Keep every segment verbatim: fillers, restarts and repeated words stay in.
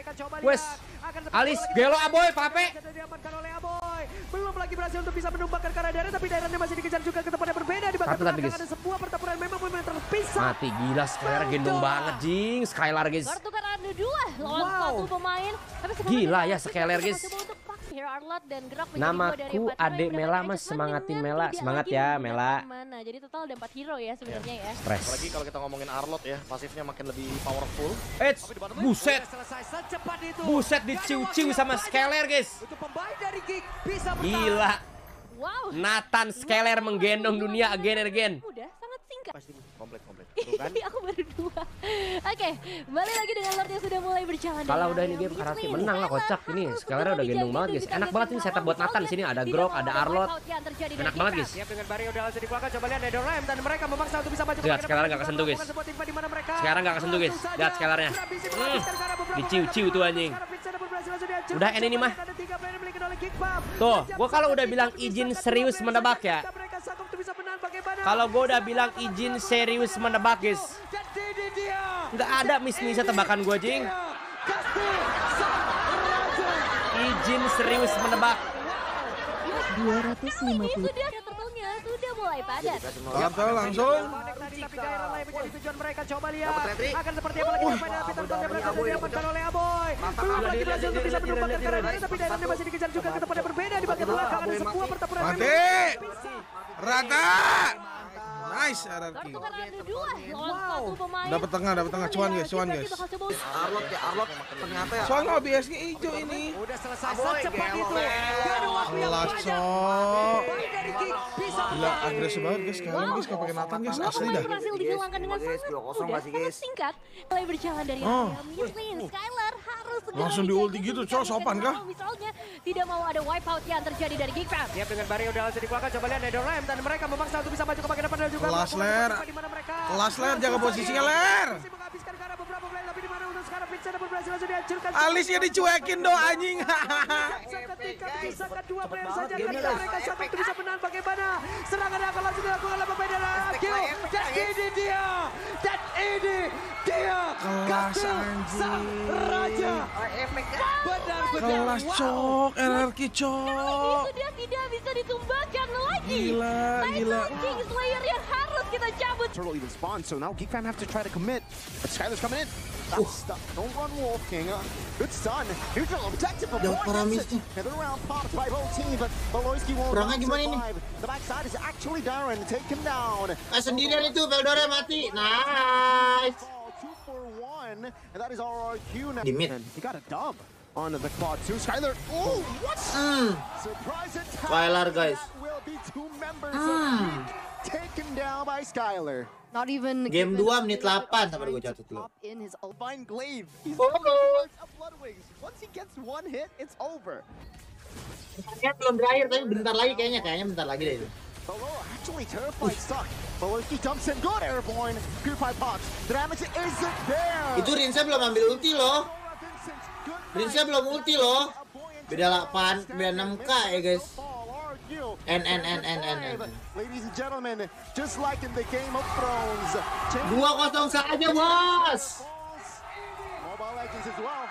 Wes, Alis, gelo aboy, pape. Belum lagi berhasil untuk bisa menumbangkan ke arah daerah, tapi daerahnya masih dikejar juga ke tempat yang berbeda. Di bagian belakang ada sebuah pertempuran memang benar terpisah. Mati gila, Skylar gendong banget jing, Skylar guys. Pertukaran dua lawan satu pemain. Gila ya Skylar guys. Namaku Adek Mela mas, semangatin Mela, semangat ya Mela. Mana? Jadi total ada empat hero ya sebenarnya ya. Stres. Apalagi kalau kita ngomongin Arlot ya, pasifnya makin lebih powerful. Eh, buset. Buset diciu-ciu sama Skylar guys. Gila. Wow. Nathan Skylar menggendong dunia again and again. Udah sangat singkat. Pasti komplek komplek. Aku baru dua. Oke, balik lagi dengan Lord yang sudah mulai berjalan. Kalau udah ini game Araki menang lah kocak ini. Skylar udah gendong banget guys. Enak banget ini setup buat Nathan di sini ada Grok, ada Arlot. Enak banget guys. Siap dengan Barrio udah langsung di belakang, coba lihat ada Ram dan mereka memaksa untuk bisa maju. Lihat Skylar enggak kesentuh guys. Sekarang enggak kesentuh guys. Lihat Skylarnya. Hmm, diciu-ciu tuh anjing. Udah ini nih mah. Tuh, gua kalau udah bilang izin serius menebak ya. Kalau gua udah bilang izin serius menebak guys. Nggak ada miss-miss tebakan gua jing. Izin serius menebak. dua ratus lima puluh. Sudah turtelnya sudah mulai padat. Langsung langsung. Tapi daerah lain menjadi tujuan mereka. Coba lihat akan seperti apa lagi pada Peter yang berhasil diamankan oleh Aboy. Belum lagi berhasil untuk bisa menumbangkan ke arah daerah, tapi daerahnya masih dikejar juga ke tempat yang berbeda. Di bagian belakang ada sebuah pertempuran. Mati. Rata. Nice R R Q. Dapat tengah, dapat tengah. Cuan guys, cuan guys. Arlot ya, Arlot ternyata ya. Soalnya O B S-nya hijau ini. Udah selesai secepat itu. Kelas cok. Gila agresif banget guys. Kalian guys kalau pakai Nathan guys asli dah. Berhasil dihilangkan dengan sangat mudah, sangat singkat. Mulai berjalan dari area mid lane. Skylar harus segera langsung di ulti gitu cok, sopan kah? Misalnya tidak mau ada wipeout yang terjadi dari Geekfam. Siap dengan Barrio udah langsung di belakang, coba lihat ada Ram dan mereka memaksa untuk bisa maju ke bagian depan dan juga kelas ler. Kelas ler, jaga posisinya ler. Alisnya dicuekin do anjing. Seketika menyisakan dua player saja ketika mereka sanggup bisa menang. Bagaimana serangan akan langsung dilakukan oleh pemain kill. Dan ini dia, dan ini dia kelas anjing raja. Benar-benar kelas cok, R R Q cok. Sudah tidak bisa ditumbangkan lagi. Gila, gila. King Slayer yang harus kita cabut. Turtle even spawned, so now Geekfam have to try to commit. But Skylar's coming in. That's stuck. Don't run Wolf King. Good stun. Neutral objective for Boyd. Another round popped by both teams, but Beloyski won't survive. The backside is actually Darren. Take him down. Ah, sendirian itu Veldora mati. Nice. Two for one, and that is R R Q now. Di mid. He got a dub on the quad two. Skylar. Oh, what? Hmm. Surprise attack. Skylar guys. That will be two members Hmm. of the team taken down by Skylar. Not even Game dua menit delapan sampai gue jatuh dulu. Divine Glaive. He's Oh. a Bloodwings. Once he gets one hit, it's over. Pertandingan belum berakhir tapi bentar lagi kayaknya, kayaknya bentar lagi deh itu. Below actually terrified stuck. Beloyski dumps in good airborne. Purify pops. The damage isn't there. Itu Rinsa belum ambil ulti loh. Rinsa belum ulti loh. Beda delapan, beda enam K ya guys. N N N N N N. Ladies and gentlemen, just like in the Game of Thrones. dua kosong saja bos. Mobile Legends as well.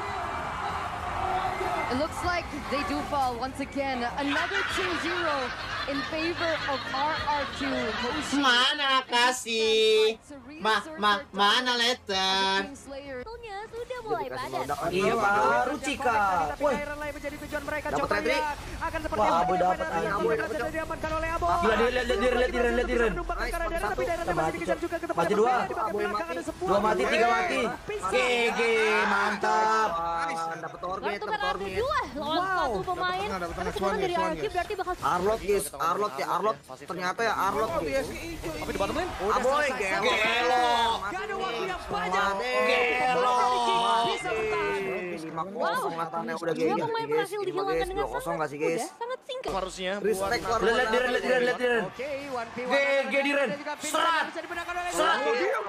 It looks like they do fall once again. Another two zero in favor of R R Q. Mana kasih? Ma ma mana letter? Sudah mulai padat. Iya baru Cika. Woi. Menjadi tujuan mereka. Coba lihat akan seperti apa. Wah, Abu dapat yang berhasil diamankan oleh Abo. Gila, lihat lihat lihat lihat lihat lihat. Tapi daerahnya masih dikejar juga ke tempat Mati dua. Dua mati, tiga mati. G G, mantap. Dapat orbit, dapat Pertukaran orbit. dua lawan satu pemain. Dapat tengah, Karena cuan serangan dari guys, R cuan R Q guys. berarti bakal Arlot guys, Arlot ya Arlot. Ternyata ya Arlot guys. Tapi di bottom lane. Aboy gelo. Gelo. Gak ada waktu yang banyak. Gelo. Bisa bertahan. lima kosong Natannya udah dua gini. pemain berhasil dihilangkan dengan kosong sangat nggak sih guys? mudah, sangat singkat. Harusnya Respect buat Lord. Lihat lihat lihat lihat lihat lihat. Oke, one v one. G G Diren. Serat. Serat.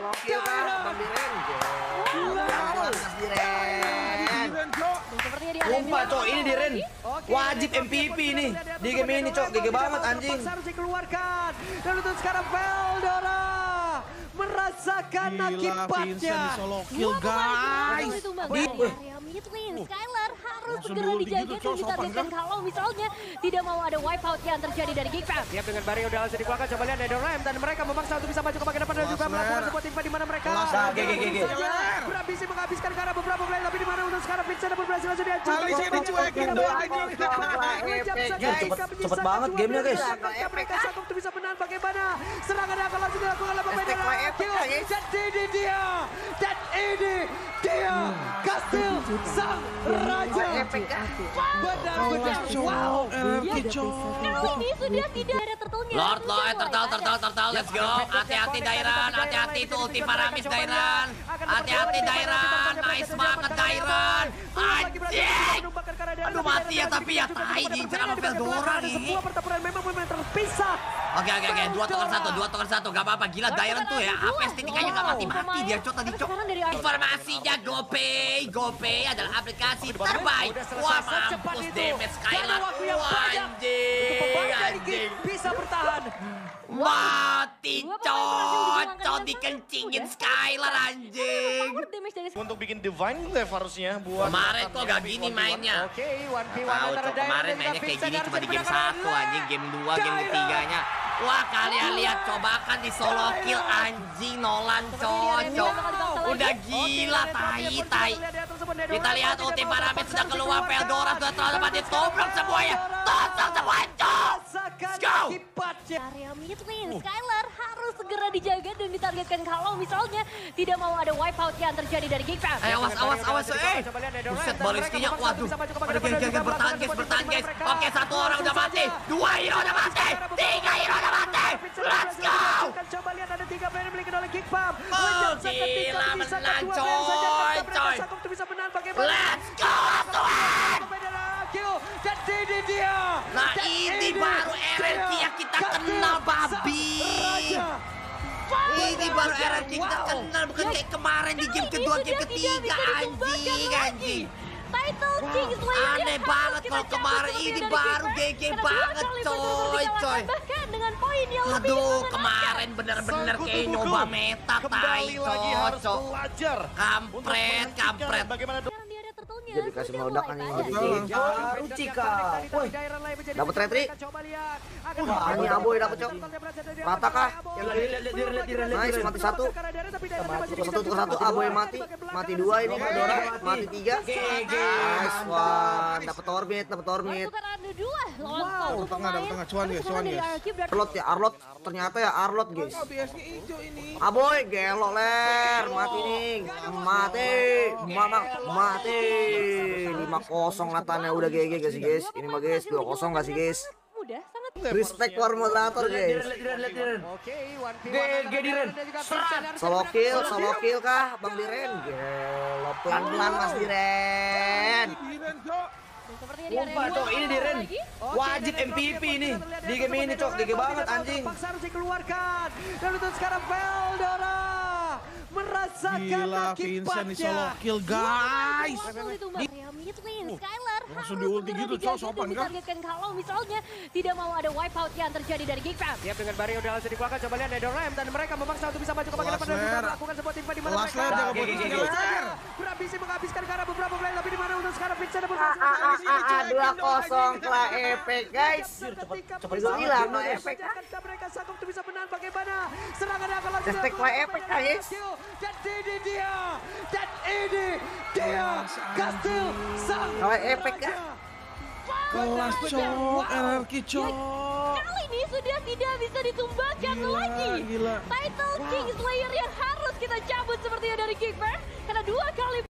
Sepertinya dia ada Sumpah cok, ini Diren wajib M V P ini di game ini cok, G G banget anjing. Harus dikeluarkan. Dan untuk sekarang Veldora merasakan Gila, Vincent akibatnya. di solo kill guys. di area mid lane, Skylar harus Langsung segera diulti dijaga gitu, dan Cok, sopan ditargetkan kan? kalau misalnya tidak mau ada wipeout yang terjadi dari Geekfam. Siap dengan Barry udah langsung dikeluarkan. Coba lihat Nether Realm dan mereka memaksa untuk bisa maju ke bagian depan dan juga melakukan sebuah timpa di mana mereka berambisi menghabiskan ke arah beberapa player, tapi di mana untuk sekarang Vincent pun berhasil langsung dihancurkan. Kali sih dicuekin doang anjing. Cepet banget gamenya guys. Mereka sanggup untuk bisa menang. Bagaimana serangan akan langsung dilakukan oleh pemain dan ini dia dan ini dia Kastil sang raja. Benar-benar wow. Kali ini sudah tidak ada turtle-nya. Lord, Lord, turtle, turtle, turtle, let's go. Hati-hati Dairan, hati-hati itu ulti Paramis Dairan. Hati-hati Dairan, nice banget Dairan. Anjing. Aduh mati ya tapi ya tai diincar sama Veldora nih. Sebuah pertempuran memang benar terpisah. Oke oke oke, dua tukar satu, dua tukar satu, gak apa-apa. Gila Dairan tuh ya, A P estetikanya gak mati-mati dia cok tadi cok. Informasinya GoPay, GoPay adalah aplikasi terbaik. Wah mampus damage Skylar. Wah anjing, anjing. Bisa bertahan. Mati cocok dikencingin Skylar anjing. Untuk bikin Divine Glaive harusnya buat Kemarin kok gak gini mainnya. Oke, one v one Tahu antara cok Dairan kemarin dan mainnya juga kayak Vincent gini harus cuma di game dimenangkan satu oleh anjing, game dua, game Dairan. ketiganya. Wah kalian lihat coba kan di solo kill anjing Nolan cocok. Udah gila tai tai. Kita lihat ulti Paramis sudah keluar, Veldora sudah terlalu dapat ditobrok semuanya. Tosok semua cok. Let's go. Area mid lane, Skylar harus segera dijaga dan ditargetkan kalau misalnya tidak mau ada wipeout yang terjadi dari Geekfam. Eh awas awas awas eh. Buset balistinya, waduh. Ada geng-geng bertahan guys, bertahan guys. Oke satu orang udah mati, dua hero udah mati, tiga hero udah mati. Let's go. Coba lihat ada tiga player dimiliki oleh Geekfam. Oh gila menang coy coy. Let's go Tuhan. Dan ini dia. Nah ini baru R L Q yang kita kenal babi. Ini baru R L Q kita kenal, bukan kayak kemarin di game kedua, game ketiga anjing anjing. Title King Slayer Aneh banget kalau kemarin ini baru G G banget coy coy. Bahkan dengan poin yang lebih Aduh kemarin bener-bener kayak nyoba meta tai cocok. Kampret kampret. Jadi kasih meledak kan ini jadi Rucika. Woi, dapat retri. Wah, ini Aboy dapat cok. Rata kah? Nice, mati satu. Satu tukar satu, Aboy mati. Mati dua ini Veldora, mati tiga. Nice one, dapat Tormit, dapat Tormit. Wow, tengah, dapat tengah, cuan guys, cuan guys. Arlot ya, Arlot. Ternyata ya Arlot guys. Aboy gelo ler, mati nih. Mati. Mama mati. lima kosong Nathannya udah G G gak sih guys? Ini mah guys dua kosong gak sih guys? mudah, sangat Respect war moderator guys. G Diren. Solo kill, solo kill kah Bang Diren? Gelo pelan-pelan Mas Diren. sepertinya di Lupa area cok, dua. ini Diren. Lagi. Wajib M V P ini. Di game ini cok, G G banget anjing. Paksa harus dikeluarkan. Dan untuk sekarang Veldora merasakan Gila Vincent di solo kill guys. Langsung ditumbang. Area mid lane, Skylar Langsung harus diulti segera gitu, dijaga Cok, sopan dan kan? ditargetkan kalau misalnya tidak mau ada wipeout yang terjadi dari Geekfam. Siap dengan Barry udah langsung dikeluarkan. Coba lihat Nether Realm dan mereka memaksa untuk bisa maju ke bagian depan dan juga melakukan sebuah timpa di mana Last mereka layer, jangan buat berambisi menghabiskan ke arah beberapa player, tapi di mana untuk sekarang Vincent pun dua kosong telah efek guys. Cepet hilang no efek. Mereka sanggup untuk bisa menang. Bagaimana serangan akan langsung Hashtag play epic guys. dan ini dia dan ini dia Kastil sang Kalau efek kan Kelas cok, R R Q cok. Kali ini sudah tidak bisa ditumbangkan Gila, lagi. gila. Title King Slayer yang harus kita cabut sepertinya dari Geekfam karena dua kali